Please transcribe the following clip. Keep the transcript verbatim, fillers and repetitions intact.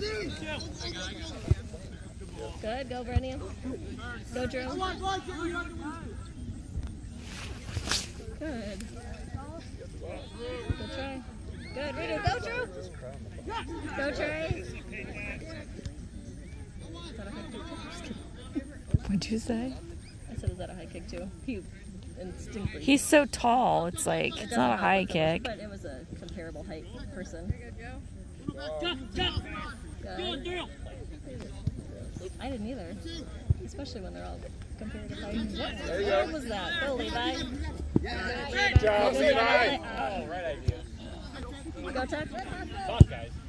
Good, go Brennan. Go Drew. Good. Good try. Good, Rito, go Drew. Go Trey. What'd you say? I said, is that a high kick too? He instinctively. He's so tall. It's like, It it's not a high help, kick. But it was a comparable height person. Good. I didn't either. Especially when they're all comparative height. What word was that? Go, Levi. Good job, Levi. Oh, right idea. Go, Tuck. Talk, guys.